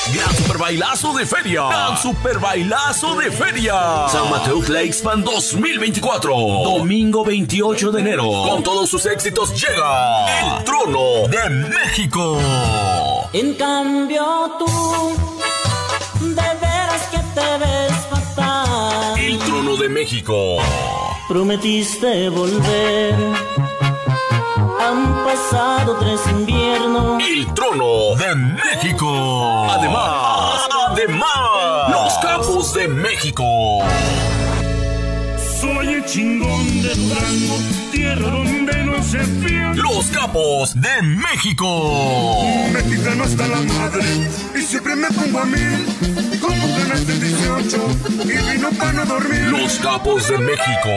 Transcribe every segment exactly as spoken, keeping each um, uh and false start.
Gran Super Bailazo de Feria. Gran Super Bailazo de Feria. San Mateo Tlaixpan dos mil veinticuatro. Domingo veintiocho de enero. Con todos sus éxitos llega el Trono de México. En cambio tú, de veras que te ves fatal. El Trono de México. Prometiste volver. Han pasado tres inviernos. El Trono de México. Además, además, los Capos de México. Soy el chingón de Durango, tierra donde no se fía. Los Capos de México. Mexicano hasta la madre, y siempre me pongo a mil. Como ganas del dieciocho, y vino para no dormir. Los Capos de México.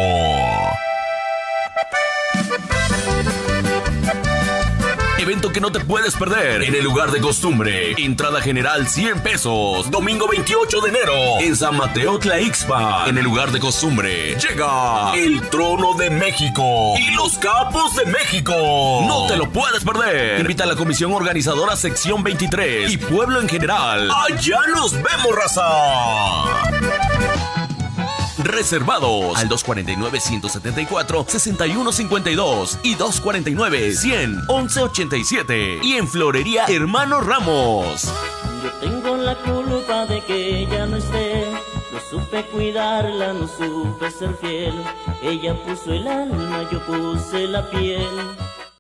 Evento que no te puedes perder en el lugar de costumbre. Entrada general cien pesos. Domingo veintiocho de enero en San Mateo Tlaixpan. En el lugar de costumbre llega el Trono de México y los Capos de México. No te lo puedes perder. Invita a la comisión organizadora sección veintitrés y pueblo en general. Allá nos vemos, raza. Reservados al dos cuarenta y nueve, ciento setenta y cuatro, sesenta y uno cincuenta y dos y dos cuarenta y nueve, cien, once ochenta y siete. Y en Florería Hermano Ramos. Yo tengo la culpa de que ella no esté. No supe cuidarla, no supe ser fiel. Ella puso el alma, yo puse la piel.